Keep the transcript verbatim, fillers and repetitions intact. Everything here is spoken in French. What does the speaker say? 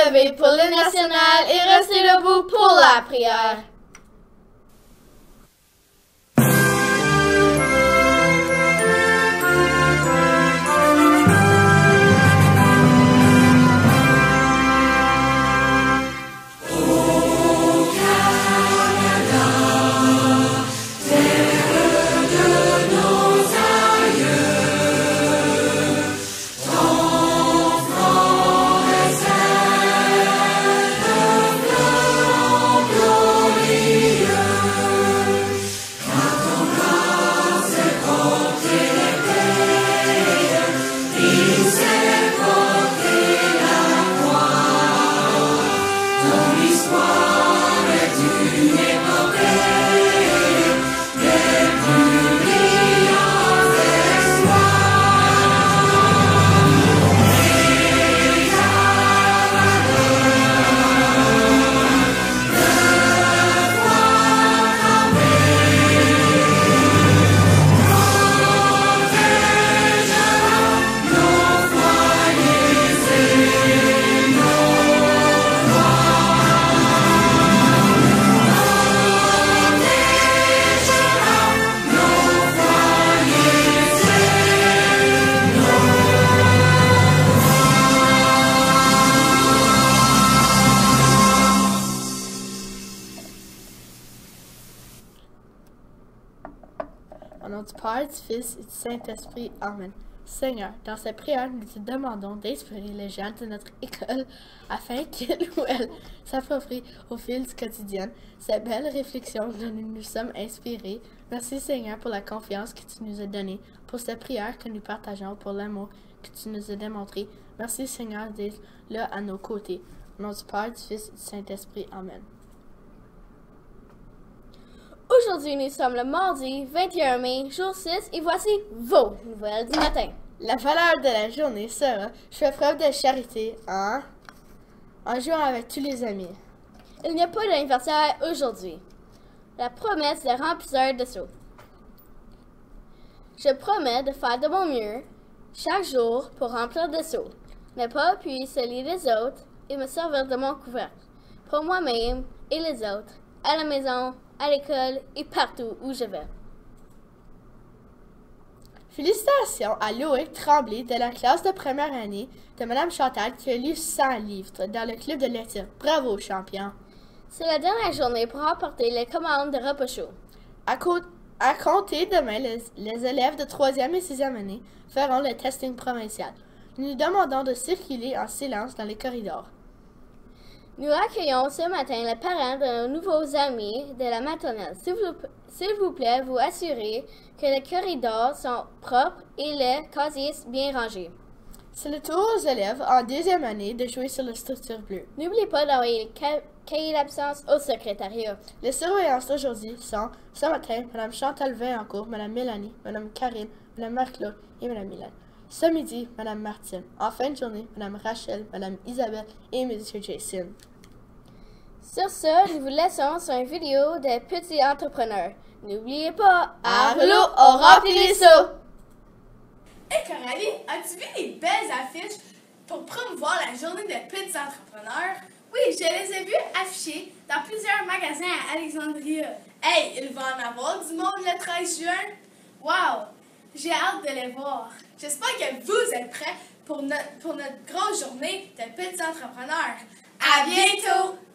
lever pour le national et restez debout pour la prière. Au nom du Père, du Fils et du Saint-Esprit. Amen. Seigneur, dans cette prière, nous te demandons d'inspirer les gens de notre école afin qu'ils ou elles s'approprient au fil du quotidien ces belles réflexions dont nous nous sommes inspirés. Merci Seigneur pour la confiance que tu nous as donnée, pour cette prière que nous partageons, pour l'amour que tu nous as démontré. Merci Seigneur d'être là à nos côtés. Au nom du Père, du Fils et du Saint-Esprit. Amen. Aujourd'hui, nous sommes le mardi vingt et un mai, jour six, et voici vos nouvelles du matin. La valeur de la journée sera « Je fais preuve de charité en, en jouant avec tous les amis ». Il n'y a pas d'anniversaire aujourd'hui. La promesse des remplisseurs de seaux. Je promets de faire de mon mieux chaque jour pour remplir de seaux, ne pas appuyer celui des autres et me servir de mon couvercle, pour moi-même et les autres, à la maison, à l'école et partout où je vais. Félicitations à Loïc Tremblay de la classe de première année de Mme Chantal qui a lu cent livres dans le club de lecture. Bravo, champion! C'est la dernière journée pour remporter les commandes de repas chaud. À, co à compter demain, les, les élèves de troisième et sixième année feront le testing provincial. Nous nous demandons de circuler en silence dans les corridors. Nous accueillons ce matin les parents de nos nouveaux amis de la maternelle. S'il vous, s'il vous plaît, vous assurez que les corridors sont propres et les casiers bien rangés. C'est le tour aux élèves en deuxième année de jouer sur la structure bleue. N'oubliez pas d'envoyer les cahiers d'absence au secrétariat. Les surveillances d'aujourd'hui sont, ce matin, Mme Chantal Vaillancourt, Mme Mélanie, Mme Karine, Mme Marc-Claude et Mme Mylène. Ce midi, Mme Martine. En fin de journée, Mme Rachel, Mme Isabelle et M. Jason. Sur ce, nous vous laissons sur une vidéo des petits entrepreneurs. N'oubliez pas, Arlo, on remplit les seaux! Hey Coralie, as-tu vu les belles affiches pour promouvoir la journée des petits entrepreneurs? Oui, je les ai vues affichées dans plusieurs magasins à Alexandria. Hey, il va en avoir du monde le treize juin? Wow! J'ai hâte de les voir. J'espère que vous êtes prêts pour notre, pour notre grosse journée de petits entrepreneurs. À bientôt!